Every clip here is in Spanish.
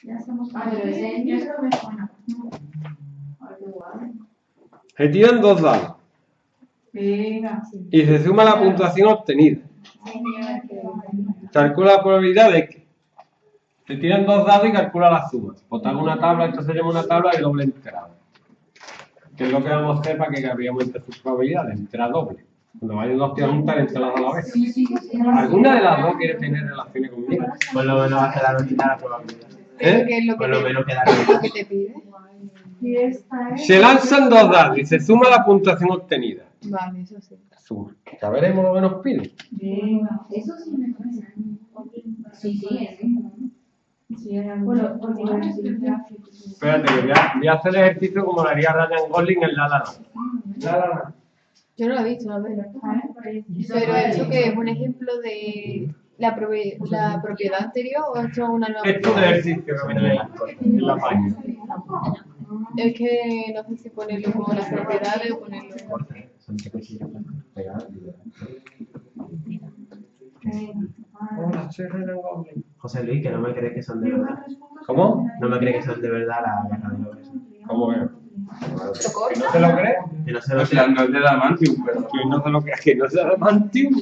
Ya estamos. Pero ese Yo creo que me suena. Se tiran 2 dados Venga. y se suma la puntuación obtenida. Calcula la probabilidad de que se tiran 2 dados y calcula la suma. Pues te hago una tabla, esto se llama una tabla de doble entrada. Que es lo que vamos a hacer para que cambiemos entre sus probabilidades, entrada doble. Cuando vayan dos tíos juntas, entre las dos a la vez. ¿Alguna de las dos quiere tener relaciones conmigo? Por lo menos va a quedar bonita la probabilidad. ¿Eh? ¿Qué es lo Por que lo te, menos quedar qué es lo bonita. que te pide? Y esta es. Se lanzan 2 dados y se suma la puntuación obtenida. Vale, eso sí. Suma. Ya veremos lo que nos pide. Venga. Eso sí me suena. Sí, sí, Sí, bueno, porque yo no sé. Espérate, que voy a hacer el ejercicio como lo haría Ryan Gosling en La La Land. La La Land. Yo no lo he visto, a ver. Pero eso que es un ejemplo de la propiedad anterior o esto es una nueva Esto es un ejercicio que me tenéis en la página. Es que no sé si ponerlo como las propiedades o ponerlo. Son cuchillos. Hola, soy Ryan Gosling. José Luis, que no me crees que son de verdad. ¿Cómo? No me crees que son de verdad la guerra de los besos. ¿Cómo que? ¿Lo ¿Que corta? no se lo cree? Que no se lo O sea, no es de Damantium, pero Que no se lo cree, que no se Adamantium.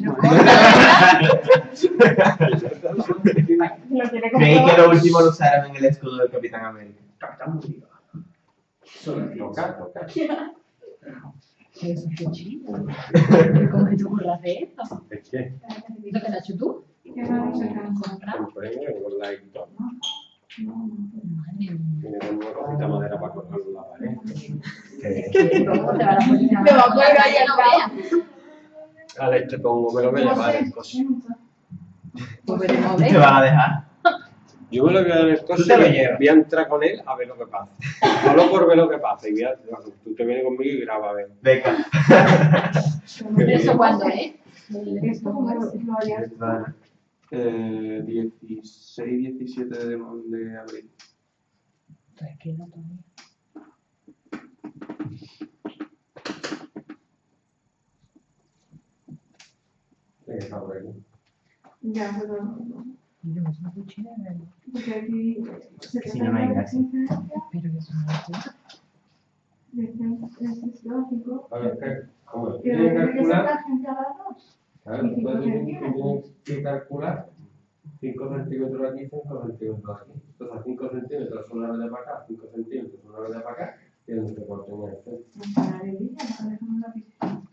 Creí que lo último lo usaron en el escudo del Capitán América. Eso es cochino. ¿Cómo que te ocurre hacer esto? ¿Es qué? ¿Lo que te has hecho tú? ¿Qué vamos a hacer? Un premio con la Hector. Madre mía. Tiene como una cosita de madera para colgarlo en la pared. ¿Cómo te va a poner? Te va a poner ahí al no lado. veas. Vale, te pongo, me lo voy a llevar el coche. Pues veremos a ¿Te ver. van a dejar? Yo me lo voy a dar el Tú coche te lo y llevas. voy a entrar con él a ver lo que pasa. Solo por ver lo que pasa. Y tú te vienes conmigo y graba a ver. Venga. ¿Pero eso cuándo es? Esto como lo haría. 16, 17 de abril. Entonces queda todavía. Está por aquí. Ya, pero. Yo es una cuchilla, ¿verdad? Porque aquí. Que si no, no hay gracia. Espero que eso no lo tenga. Es lógico. A ver, ¿qué? ¿Cómo? Pero ¿Tienes que tiene que ser calcular? la gente a las dos. Claro, entonces tienes que calcular 5 centímetros aquí, 5 centímetros aquí. Entonces a 5 centímetros una vez de para acá, 5 centímetros una vez de para acá, tienes que cortar en el centro. Maravilla, déjame una pista.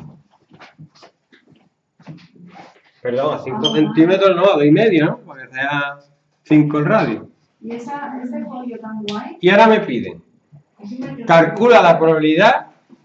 Perdón, a 5 centímetros no, a 2,5, ¿no? Para que sea 5 el radio. Y ese rollo tan guay. Y ahora me piden, calcula la probabilidad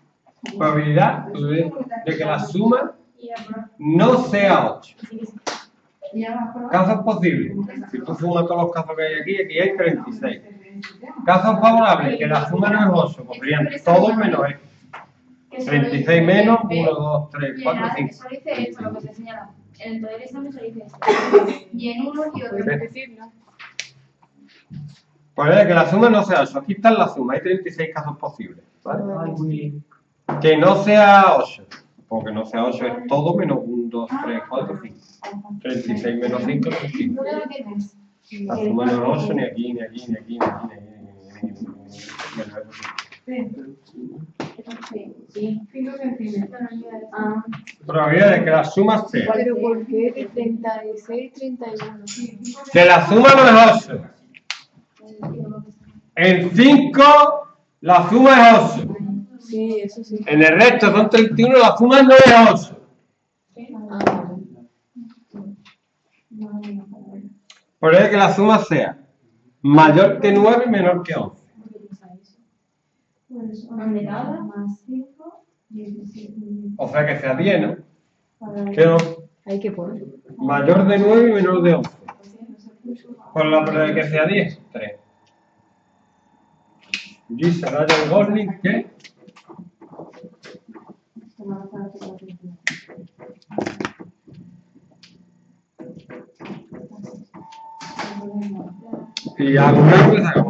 de que la suma no sea 8. Casos posibles. Si tú sumas todos los casos que hay aquí hay 36. Casos favorables, que la suma no es 8, pues serían todos menos X. 36 menos 1, 2, 3, 4, 5. Solo dice esto, lo que te señala. En el poder examen solo dice esto. Y en uno y otro. Pues es que la suma no sea 8. Aquí está la suma, hay 36 casos posibles. ¿Vale? Que no sea 8. Porque no sea 8 es todo menos 1, 2, 3, 4, 5. 36 menos 5 es 5. La suma no es 8 ni aquí, ni aquí, ni aquí, ni aquí, ni aquí. Sí. 5 centímetros. Probabilidad de que la suma sea. Pero ¿por qué de 36, 31? Que la suma no es 8. En 5 la suma es 8. Sí, eso sí. En el resto son 31, la suma no es 8. Por ello que la suma sea mayor que 9 y menor que 11. Pues más 5, 17. O sea que sea 10, ¿no? Que no, Hay que poner. mayor de 9 y menor de 11. Por la probabilidad de que sea 10, 3. Dice Ryan Gosling que y alguna cosa